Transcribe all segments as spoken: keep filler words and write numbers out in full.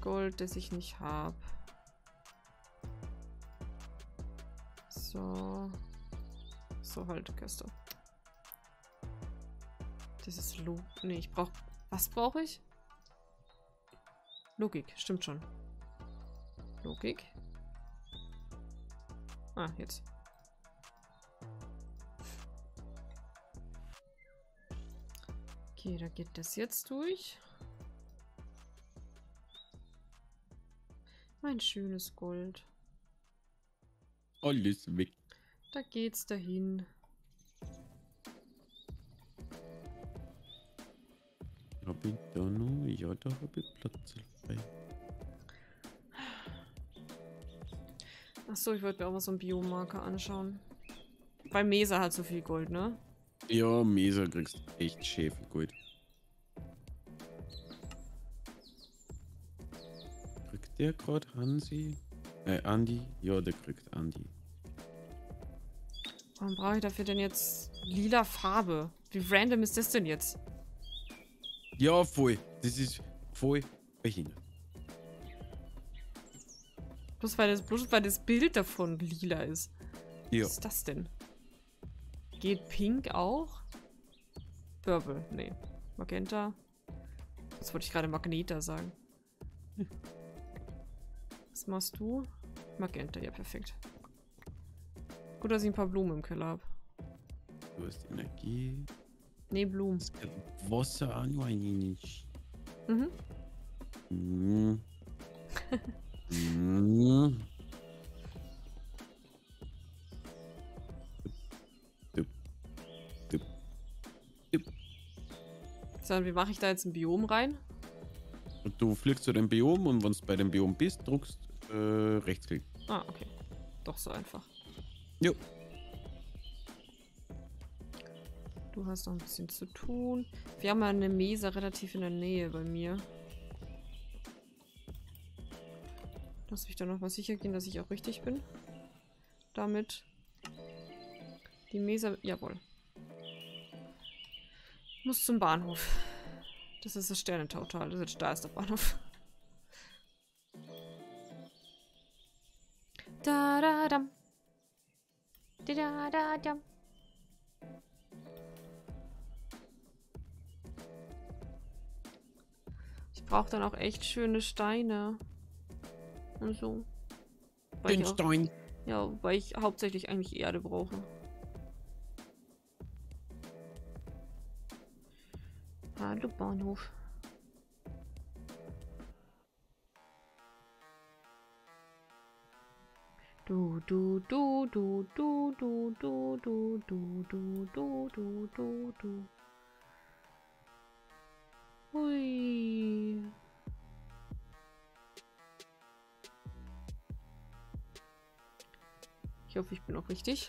Gold, das ich nicht habe. So. So, halt, Käste. Das ist Log... Nee, ich brauche... Was brauche ich? Logik, stimmt schon. Logik. Ah, jetzt. Okay, da geht das jetzt durch. Mein schönes Gold. Alles weg. Da geht's dahin. Hab ich da noch? Ja, da habe ich Platz frei. Achso, ich wollte mir auch mal so einen Biomarker anschauen. Bei Mesa hat so viel Gold, ne? Ja, Mesa kriegst echt schäfe Gold. Kriegt der gerade Hansi? Äh, Andi? Ja, der kriegt Andi. Warum brauche ich dafür denn jetzt lila Farbe? Wie random ist das denn jetzt? Ja, voll. Das ist voll behindert. Bloß weil das, bloß weil das Bild davon lila ist. Ja. Was ist das denn? Geht Pink auch? Purple, nee. Magenta. Jetzt wollte ich gerade Magneta sagen. Was machst du? Magenta, ja perfekt. Gut, dass ich ein paar Blumen im Keller habe. Du hast Energie. Nee, Blumen. Es gibt Wasser auch noch nicht. Mhm. Mhm. mhm. Dup, dup, dup. So, und wie mache ich da jetzt ein Biom rein? Und du fliegst zu dem Biom und wenn du bei dem Biom bist, druckst äh, Rechtsklick. Ah, okay. Doch so einfach. Jo. Du hast noch ein bisschen zu tun. Wir haben ja eine Mesa relativ in der Nähe bei mir. Lass mich da noch mal sicher gehen, dass ich auch richtig bin. Damit. Die Mesa... Jawohl. Muss zum Bahnhof. Das ist das Sternentautal. Das ist, da ist der Bahnhof. Da da dam. Da da da dam. Ich brauche dann auch echt schöne Steine. Und so. Weil Den ich auch, Stein. ja, weil ich hauptsächlich eigentlich Erde brauche. Hallo Bahnhof. Du, du, du, du, du, du, du, du, du, du, du, du, du, du. Hui. Ich hoffe, ich bin auch richtig.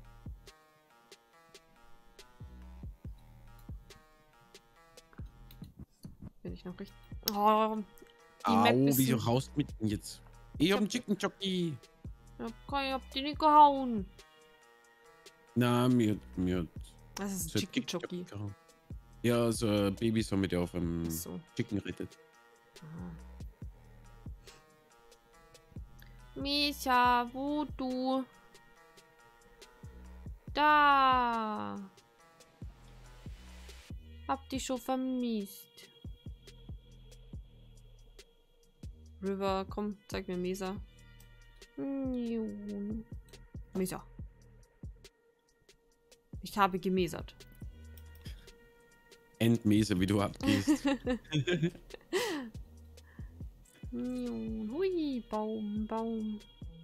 Bin ich noch richtig? Oh, die Map Au, ist... wieso haust du mit denn jetzt? Ich, Ich hab hab- einen Chicken Jockey. Ja, ich hab die nicht gehauen. Na, mir, mir Das ist ein so Chicky dick Jockey. gehauen. Ja, so ein Baby so mit der auf einem So. Chicken rettet. Misha, wo du? Da. Hab dich schon vermisst. River, komm, zeig mir Mesa. Mesa. Ich habe gemesert. Endmese, wie du abgehst. Hui, Baum, Baum.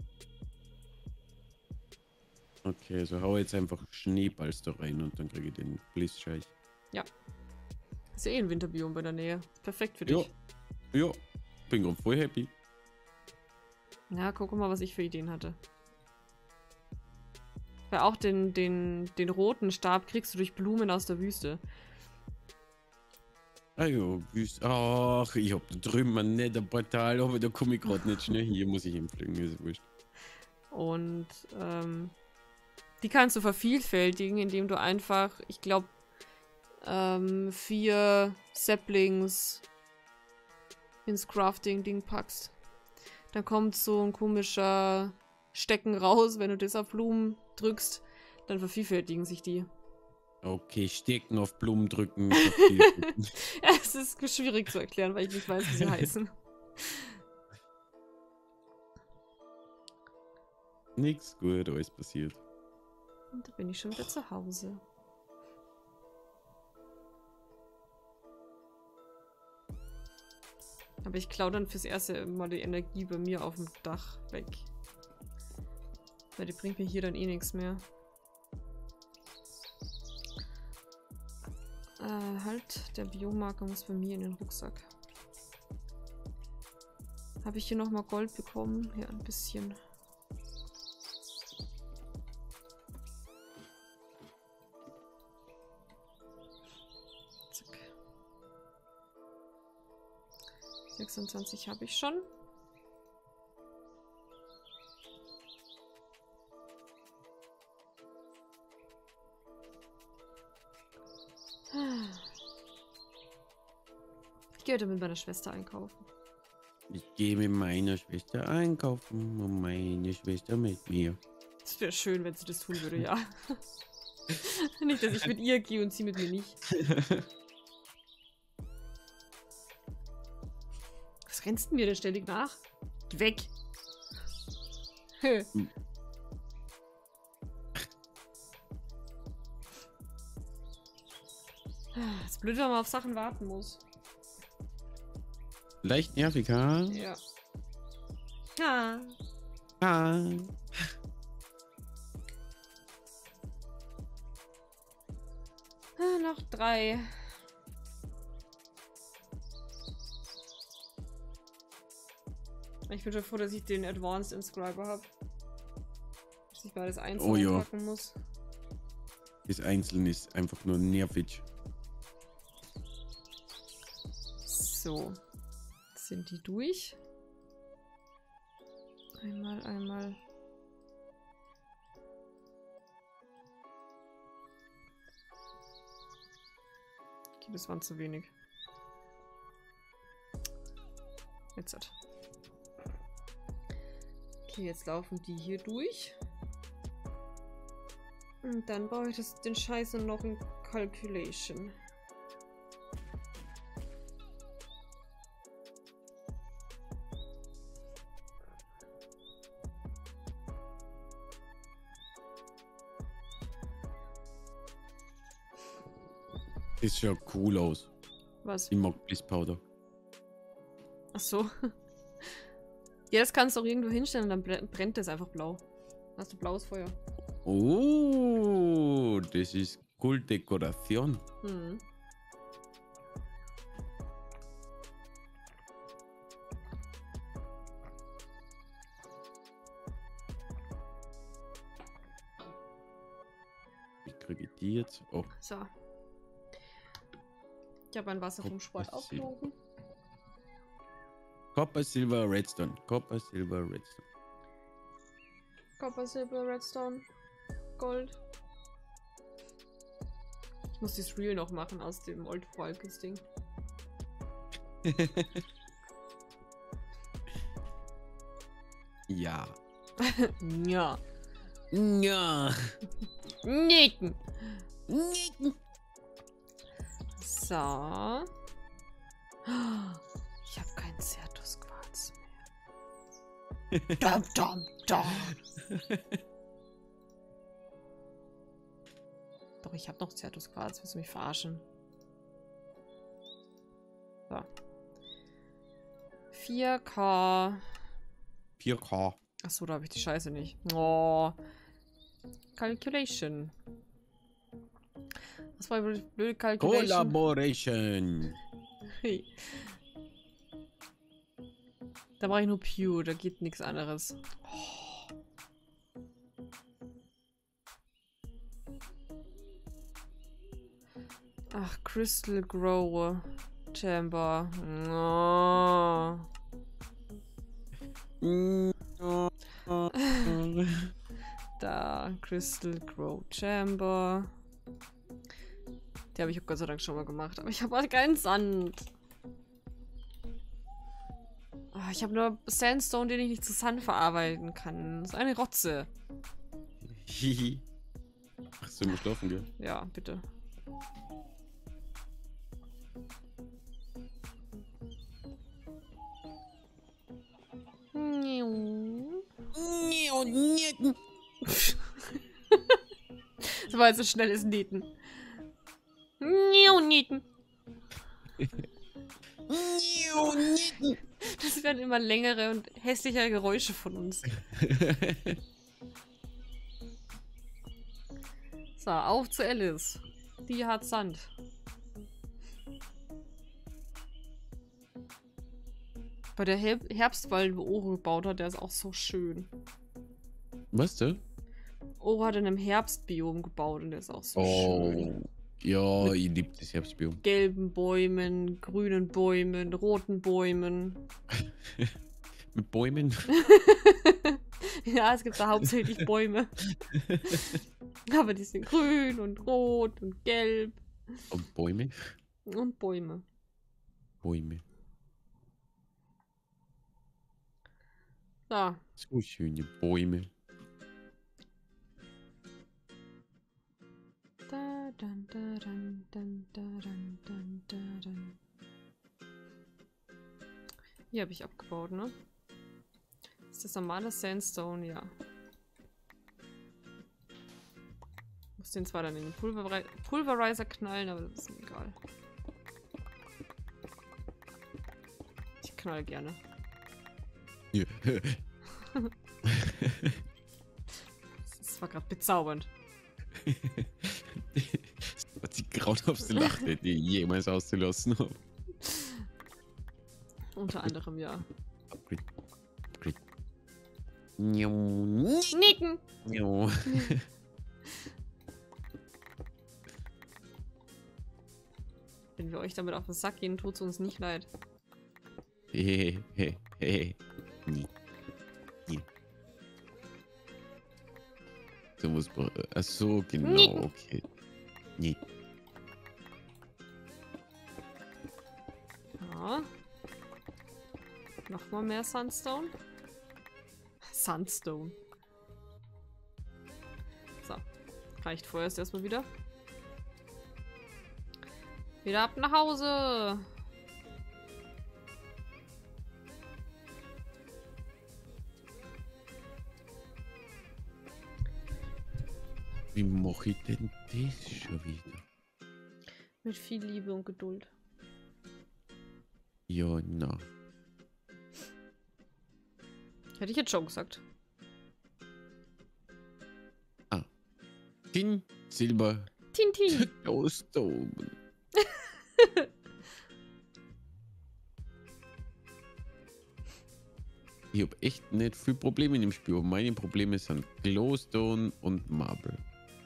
Okay, so hau jetzt einfach Schneeballs da rein und dann kriege ich den Blissscheich. Ja. Ist ja eh ein Winterbiom bei der Nähe. Perfekt für Ja. dich. Ja, bin gerade voll happy. Ja, guck mal, was ich für Ideen hatte. Weil auch den, den, den roten Stab kriegst du durch Blumen aus der Wüste. Ah ja, wüst. Ach, ich hab da drüben ein netter Portal, aber da komme ich gerade nicht schnell. Hier muss ich hinfliegen, ist wurscht. Und ähm, die kannst du vervielfältigen, indem du einfach, ich glaube, ähm, vier Saplings ins Crafting-Ding packst. Dann kommt so ein komischer Stecken raus, wenn du das auf Blumen drückst, dann vervielfältigen sich die. Okay, Stecken auf Blumen drücken. Ja, es ist schwierig zu erklären, weil ich nicht weiß, wie sie heißen. Nix gut, alles passiert. Und da bin ich schon wieder zu Hause. Aber ich klaue dann fürs erste mal die Energie bei mir auf dem Dach weg. Weil die bringt mir hier dann eh nichts mehr. Äh, halt, der Biomarker muss bei mir in den Rucksack. Habe ich hier nochmal Gold bekommen? Ja, ein bisschen. Zack. sechsundzwanzig habe ich schon. Ich gehe heute mit meiner Schwester einkaufen. Ich gehe mit meiner Schwester einkaufen und meine Schwester mit mir. Es wäre schön, wenn sie das tun würde, ja. Nicht, dass ich mit ihr gehe und sie mit mir nicht. Was rennst du mir denn ständig nach? Geh weg! Es ist blöd, wenn man auf Sachen warten muss. Leicht nervig, ha? Ja. Ja. Ah. Ah, noch drei. Ich bin schon froh, dass ich den Advanced Inscriber habe. Dass ich beides einzeln Oh, ja. packen muss. Das Einzelne ist einfach nur nervig. So. Sind die durch? Einmal, einmal. Okay, das waren zu wenig. Jetzt hat. Okay, jetzt laufen die hier durch. Und dann brauche ich das, den Scheiß noch in Calculation. Das schaut cool aus. Was? Ich mag Bliss Powder. Ach so. Ja, das kannst du auch irgendwo hinstellen und dann brennt das einfach blau. Dann hast du blaues Feuer. Oh, das ist cool Dekoration. Hm. Wie kriege ich die jetzt? Oh. So. Ich habe ein Wasser vom Sport aufgehoben. Copper, Silver, Redstone. Copper, Silver, Redstone. Copper, Silber, Redstone, Gold. Ich muss das Reel noch machen aus dem Old Volkes Ding. Ja. Ja. Ja. Nicken. Nicken. So. Ich habe keinen Certus-Quarz mehr. Dum, dum, dum. Doch, ich habe noch Certus-Quarz. Willst du mich verarschen? So. vier K. vier K. Achso, da habe ich die Scheiße nicht. Oh. Calculation. Was war blöd, blöd Calculation? Collaboration. Hey. Da brauche ich nur Pew, da geht nichts anderes. Oh. Ach, Crystal Grow Chamber. Oh. Da, Crystal Grow Chamber. Die habe ich auch Gott sei Dank schon mal gemacht, aber ich habe halt keinen Sand. Oh, ich habe nur Sandstone, den ich nicht zu Sand verarbeiten kann. Das ist eine Rotze. Hihi. Ach, sollen wir schlafen, gell? Ja, bitte. Das war jetzt ein schnelles Nieten. Nieten. Das werden immer längere und hässlichere Geräusche von uns. So, auf zu Alice. Die hat Sand. Bei der Her Herbstwald, wo Oro gebaut hat, der ist auch so schön. Was denn? Oro hat in einem Herbstbiom gebaut und der ist auch so Oh. schön. Ja, Mit ich liebe das Herbstbiom. Gelben Bäumen, grünen Bäumen, roten Bäumen. Mit Bäumen? Ja, es gibt da hauptsächlich Bäume. Aber die sind grün und rot und gelb. Und Bäume? Und Bäume. Bäume. So. So schöne Bäume. Da, dan, da, dan, dan, da, dan, dan, da, dan. Hier habe ich abgebaut, ne? Ist das normale Sandstone? Ja. Muss den zwar dann in den Pulver Pulverizer knallen, aber das ist mir egal. Ich knall gerne. Ja. Das war gerade bezaubernd. Das war die grauenhaftste Lache, die ich jemals auszulassen habe. Unter anderem, ja. Upgrade. Upgrade. Nieten! Wenn wir euch damit auf den Sack gehen, tut es uns nicht leid. Hehehe. Hehe. Nie. Nie. So muss man. Ach so, genau, Nieten. okay. Nie. Ja. Nochmal mehr Sandstone. Sandstone. So. Reicht vorerst erstmal wieder. Wieder ab nach Hause. Wie mache ich denn das schon wieder? Mit viel Liebe und Geduld. Ja, na. Hätte ich jetzt schon gesagt. Ah. Tin, Silber, Tintin. Glowstone. Ich habe echt nicht viel Probleme in dem Spiel. Aber meine Probleme sind Glowstone und Marble.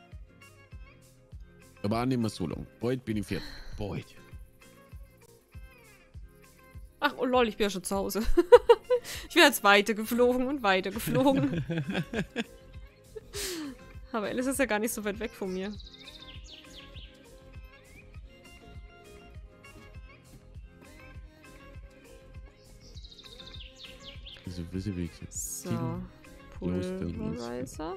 Aber auch nicht mehr so lang. Bald bin ich fertig. Bald. Ach, oh lol, ich bin ja schon zu Hause. Ich bin jetzt weitergeflogen und weitergeflogen. Aber Alice ist ja gar nicht so weit weg von mir. Also, wie wie gesagt. So. Pulverizer.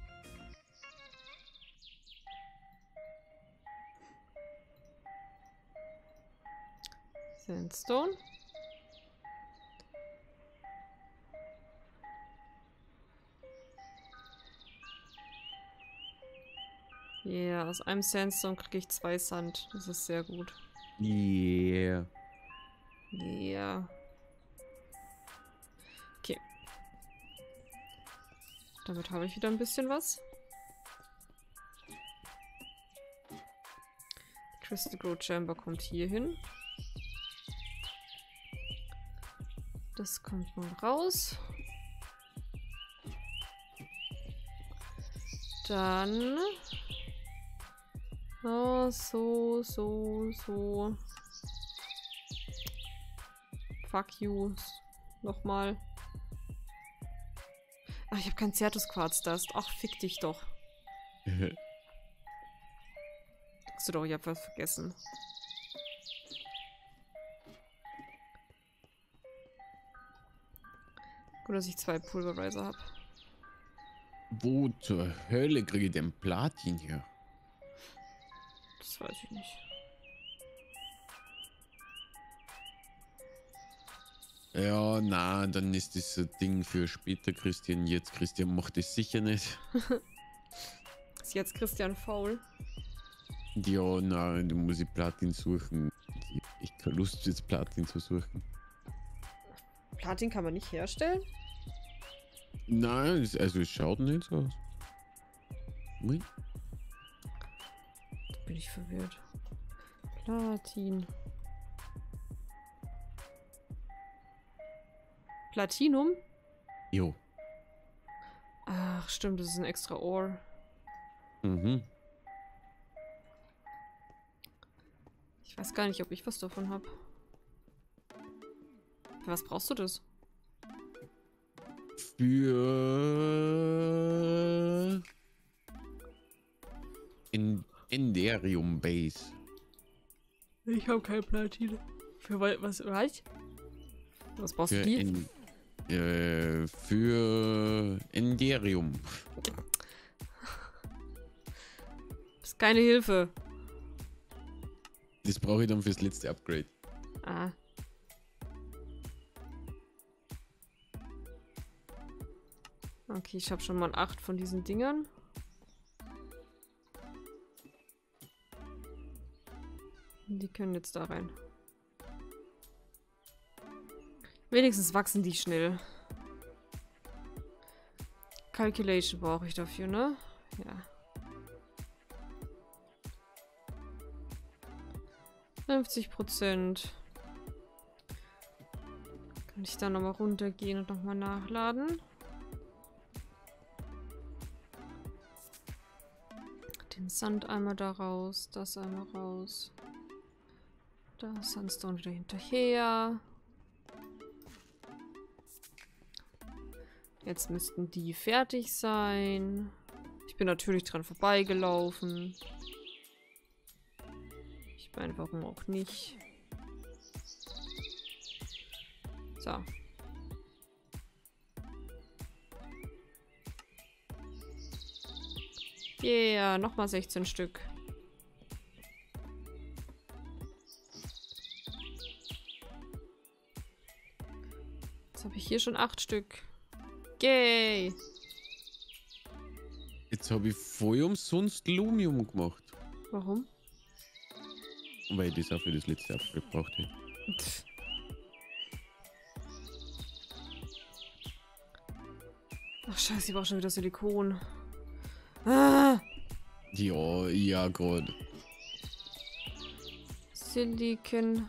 Sandstone. Ja, yeah, aus einem Sandstone kriege ich zwei Sand. Das ist sehr gut. Yeah. Ja. Yeah. Okay. Damit habe ich wieder ein bisschen was. Crystal Grow Chamber kommt hier hin. Das kommt mal raus. Dann... Oh, so, so, so. Fuck you. Nochmal. Ach, ich habe kein Zertus-Quarz-Dust. Ach, fick dich doch. Hast du doch, ich hab was vergessen. Gut, dass ich zwei Pulverizer habe. Wo zur Hölle kriege ich denn Platin her? Das weiß ich nicht. Ja, na, dann ist das ein Ding für später, Christian. Jetzt, Christian macht das sicher nicht. Ist jetzt Christian faul? Ja, na, du musst ich Platin suchen. Ich hab echt keine Lust, jetzt Platin zu suchen. Platin kann man nicht herstellen? Nein, es- also es schaut nicht so aus. Moment. Da bin ich verwirrt. Platin. Platinum? Jo. Ach, stimmt, das ist ein extra Ohr. Mhm. Ich weiß gar nicht, ob ich was davon habe. Für was brauchst du das? Für in Enderium Base. Ich habe kein Platin. Für wa- was? Was? Was brauchst Für, du die? en, äh, für Enderium. Ist keine Hilfe. Das brauche ich dann fürs letzte Upgrade. Ah. Okay, ich habe schon mal acht von diesen Dingern. Die können jetzt da rein. Wenigstens wachsen die schnell. Calculation brauche ich dafür, ne? Ja. fünfzig Prozent. Kann ich da nochmal runtergehen und nochmal nachladen? Den Sand einmal da raus, das einmal raus. Da Sandstone wieder hinterher. Jetzt müssten die fertig sein. Ich bin natürlich dran vorbeigelaufen. Ich meine, warum auch nicht. So. Yeah, nochmal sechzehn Stück. Jetzt habe ich hier schon acht Stück. Yay! Jetzt habe ich voll umsonst Lumium gemacht. Warum? Weil ich das auch für das letzte Upgrade braucht hätte. Pff. Ach scheiße, ich brauche schon wieder Silikon. Ah! Ja, ja, gerade. Silicon.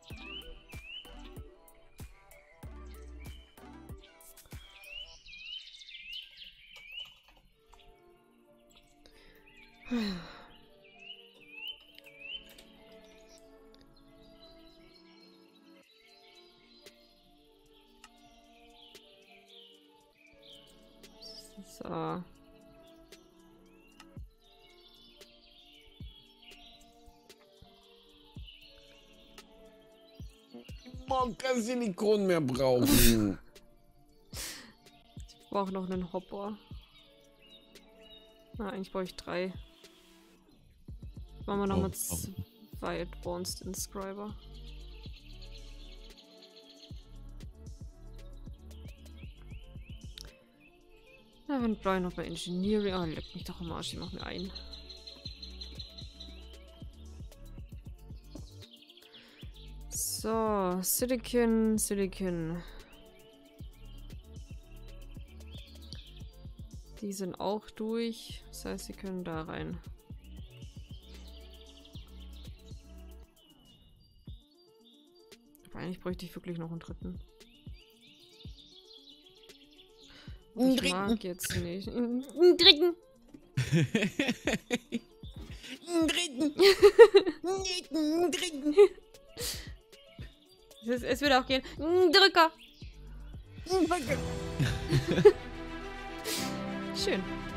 So. Man kein Silikon mehr brauchen. Ich brauche noch einen Hopper. Na, eigentlich brauche ich drei. Machen wir nochmal Oh, oh. zwei Advanced Inscriber. Na, wenn brauche ich noch bei Engineering. Oh, leck mich doch im Arsch, ich mach mir ein. So, Silicon, Silicon. Die sind auch durch. Das heißt, sie können da rein. Aber eigentlich bräuchte ich wirklich noch einen dritten. Einen Ich dritten. mag jetzt nicht. Einen dritten! Einen dritten. Einen dritten. Es, es würde auch gehen. Ein Drücker! Schön.